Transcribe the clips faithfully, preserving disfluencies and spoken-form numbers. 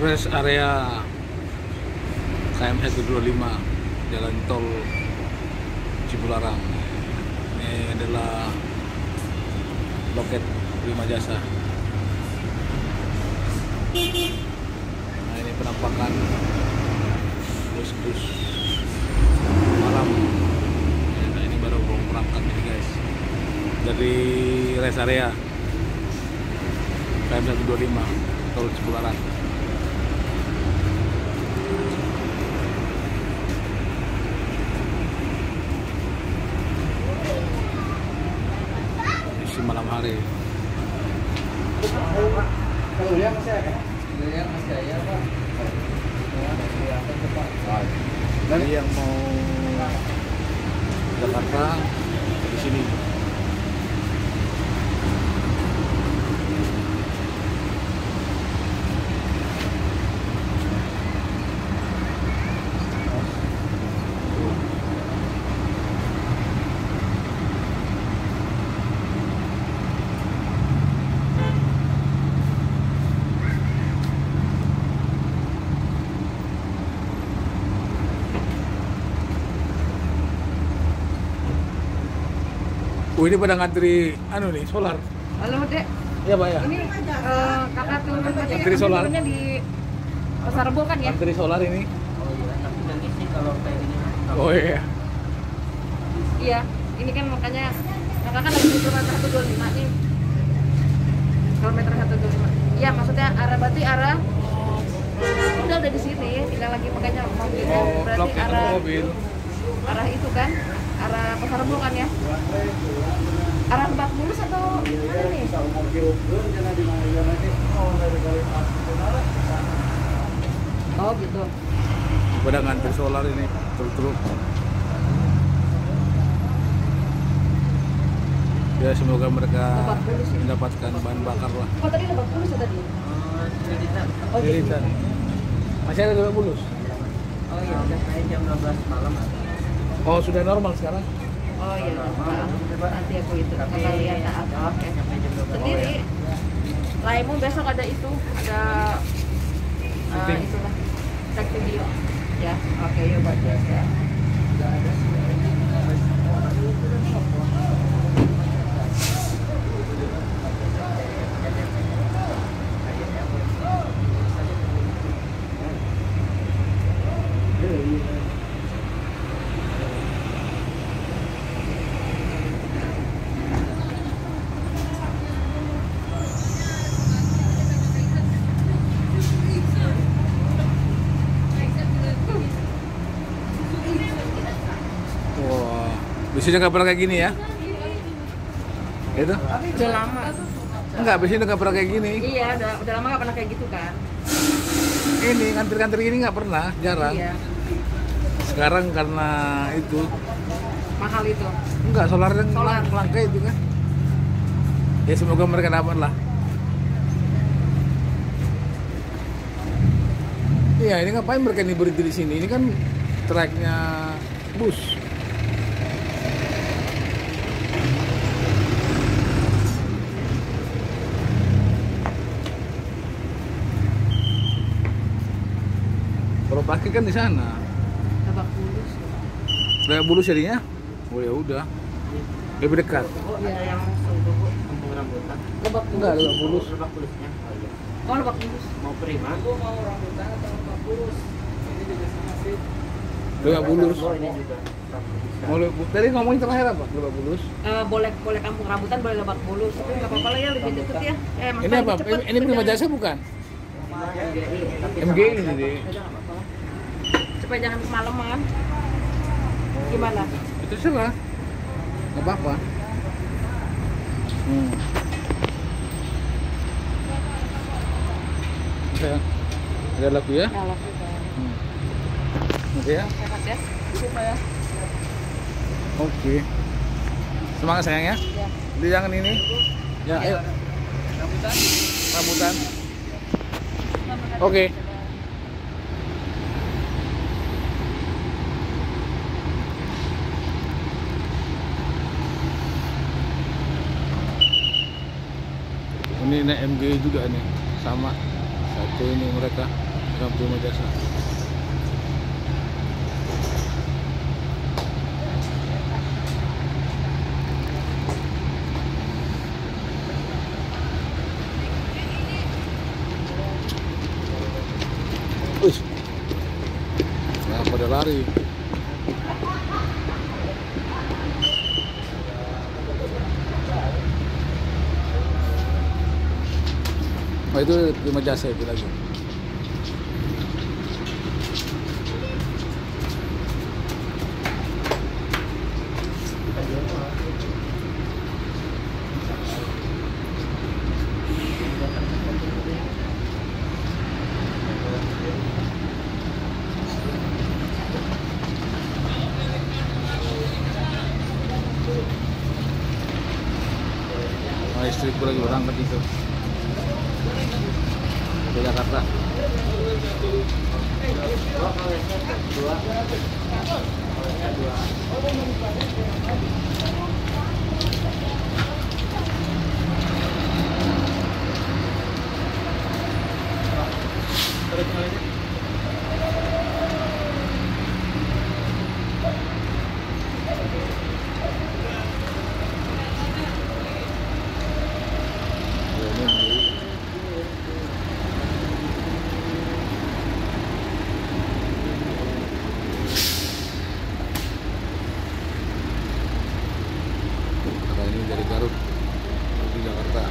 rest area K M seratus dua puluh lima Jalan Tol Cipularang. Ini adalah loket Prima Jasa. Nah, ini penampakan bus-bus malam. Nah, ini baru berangkat ini guys dari rest area K M seratus dua puluh lima Tol Cipularang. Malam hari. Kalau yang masih ada, yang masih ada apa? Dari yang mau Jakarta di sini. Oh, ini pada ngantri anu nih solar. Halo Dek. Iya Pak ya. Ini uh, kakak turun tadi Ngantri solar. turunnya di Pasar Rebo kan ya? Ngantri solar ini. Oh iya, tapi nanti sih kalau kayak gini. Oh iya. Iya, ini kan makanya kakak kan lagi di kilometer seratus dua puluh lima nih. Kilometer seratus dua puluh lima. Iya, maksudnya arah berarti arah udah udah di sini, tinggal lagi makanya mobilnya Oh, berarti blok arah mobil. arah itu kan, arah Pasar Rebo kan ya? Arah Lebak Bulus atau mana nih? Oh gitu. Pada ngantri solar ini truk-truk. Ya semoga mereka Lebak Bulus ya? mendapatkan bahan bakar lah. Oh tadi Lebak Bulus ya tadi? Oh, cerita. Oh jadi. Lilitan. Masih ada Lebak Bulus? Oh iya, udah kayak jam dua belas malam. Oh sudah normal sekarang? Oh iya, maaf. Nanti aku itu Tapi bakal lihat saat oke. sampai jam dua belas. Sendiri. Laimu besok ada itu, ada uh, Syuting. itulah tag video. Ya, oke yuk buat biasa. Wah, biasanya nggak pernah kayak gini ya? Itu? Udah lama. Enggak, biasanya nggak pernah kayak gini. Iya, udah udah lama gak pernah kayak gitu kan? Ini ngantri-ngantri gini nggak pernah, jarang. Iya, Sekarang karena itu mahal itu. enggak solar yang Solar. langka itu kan. Ya semoga mereka dapat lah. Iya, ini ngapain mereka ini berhenti di sini? Ini kan tracknya bus. Kalau parkir kan di sana. Lebak Bulus. Lebak Bulus jadinya? Oh ya udah. Lebih dekat. Oh, ada yang untuk kampung rambutan. Lebak Bulus. Enggak, Lebak Bulus. Lebak Bulusnya. Oh iya. Oh, Lebak Bulus. Mau Prima? Aku mau rambutan atau Lebak Bulus. Ini juga sama sih. Lebak Bulus. Oh, ini juga. Rambutan. Mau Lebak- tadi ngomongin terakhir apa? Lebak Bulus. Eh, boleh boleh kampung rambutan, boleh Lebak Bulus. Tapi nggak apa-apa lah ya, lebih deket ya. Eh, Ini maksudnya apa? lebih cepet Ini, ini Prima berjalan. Jasa bukan? M G I, tapi M G I ini sama- deh. Udah nggak apa-apa lah. Supaya jangan kemalaman. Gimana? Itu salah. Nggak apa-apa. Hmm. Saya ada lagu ya? Ya, langsung ke Hmm. Oke ya. sehat ya. Itu saya. Oke. Semangat sayang ya. Ya. Jadi jangan ini. Ya, ayo. rambutan. Rambutan. Oke. Ini naik M G juga nih, sama satu ini mereka. Bukan Prima Jasa. Wih, nah, pada lari. Oh, itu Prima Jasa itu lagi. Nah, istriku lagi berangkat itu ke Jakarta. Dari Garut menuju Jakarta.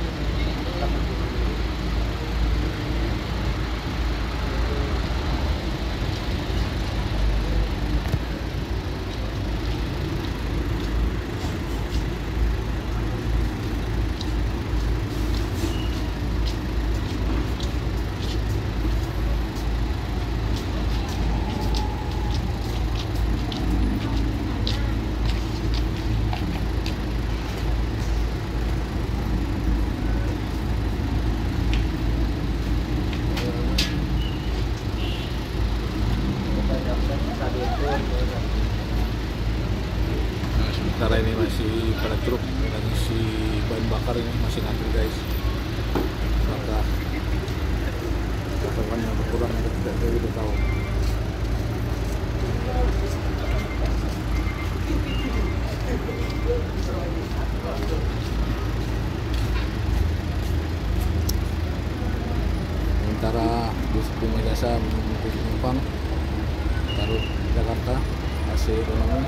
Nah, sementara ini masih pada truk dan isi bahan bakar ini masih ngantri guys. Apakah pasokannya berkurang atau tidak, saya tidak tahu. Sementara bus Prima Jasa menunggu penumpang Garut Jakarta A C ekonomi.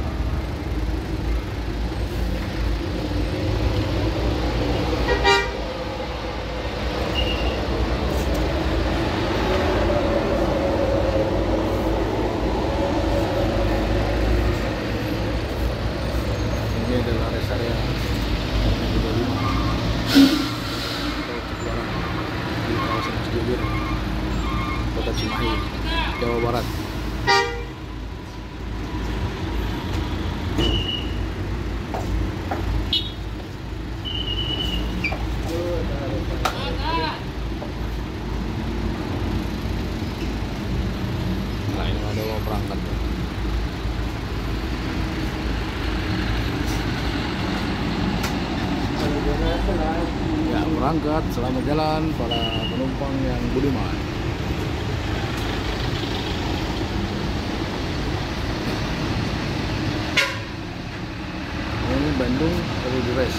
Ini adalah rest area dua puluh lima tol Cipularang di kawasan Cigebir, Kota Cimahi, Jawa Barat. Nah, ini ada mau berangkat. Ya, berangkat, selamat jalan para penumpang yang budiman. Ini Bandung dari Dures.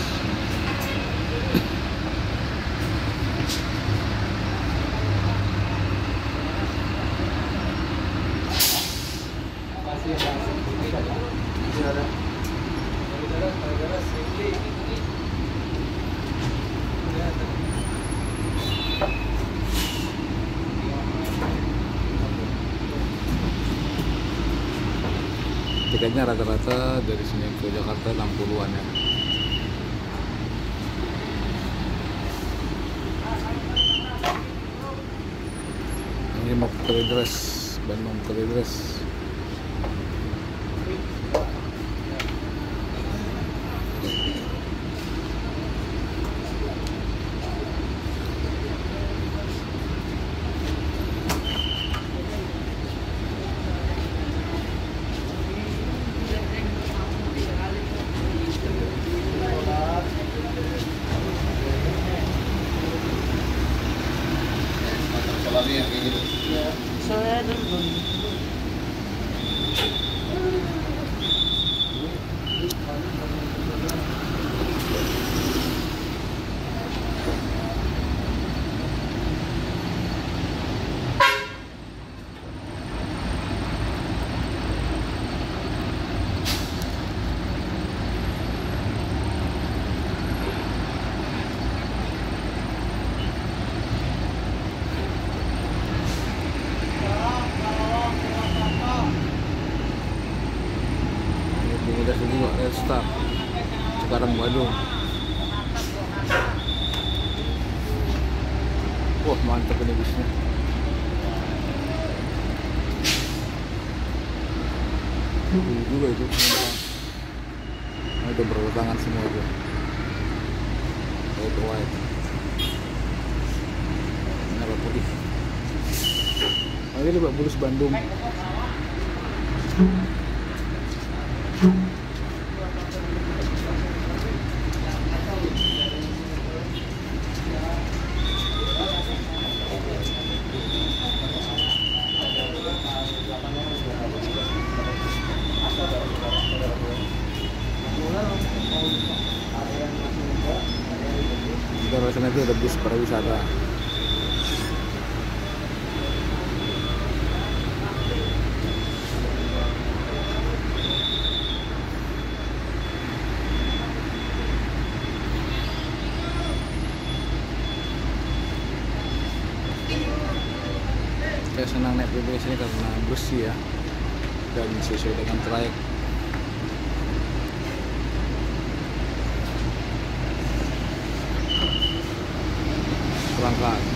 Tiketnya rata-rata dari sini ke Jakarta enam puluhan ya. Ini mau ke Kalideres, Bandung ke Kalideres. Soalnya kayak gitu. udah juga restart sekarang Bandung. Wah mantap ini bisnya. Tuh juga itu semua. Nah, itu berdatangan semua itu. White white. Ini apa putih? Oh, ini Lebak Bulus Bandung. Di sana itu ada bus pariwisata. Saya senang naik B B S ini karena bersih ya dan sesuai dengan trayek. Perangkat.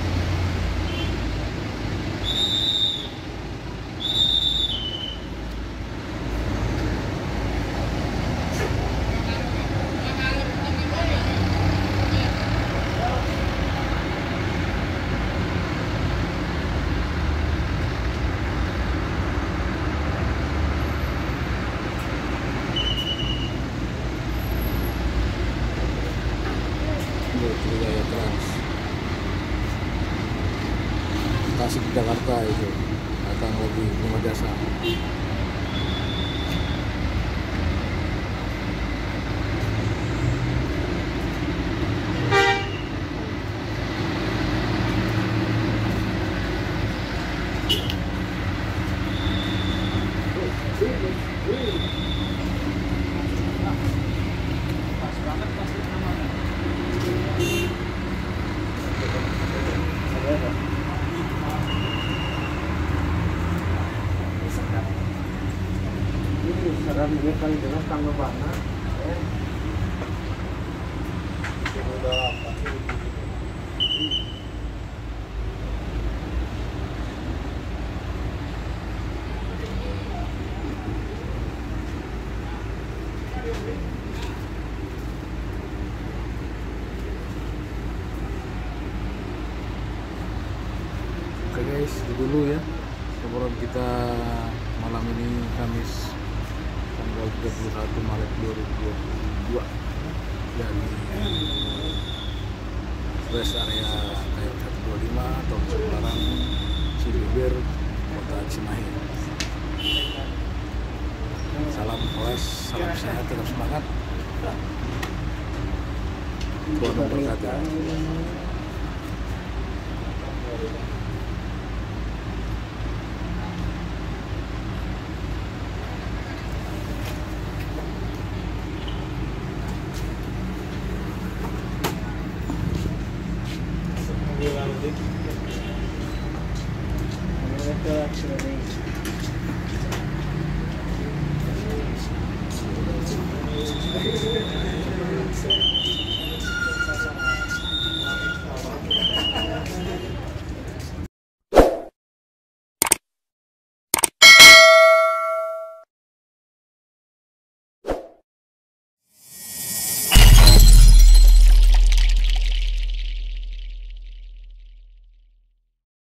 Jaya Trans Tasik Jakarta itu datang lagi rumah jasa. Saran dia kali jelas tanggal mana? Udah pasti. Oke guys, itu dulu ya laporan kita malam ini Kamis tanggal tiga puluh satu Maret dua ribu dua puluh dua dari rest area K M seratus dua puluh lima Tol Cipularang, Cibubur, Kota Cimahi. Salam kelas, salam sehat, tetap semangat. Tuhan memberkati. Thank you.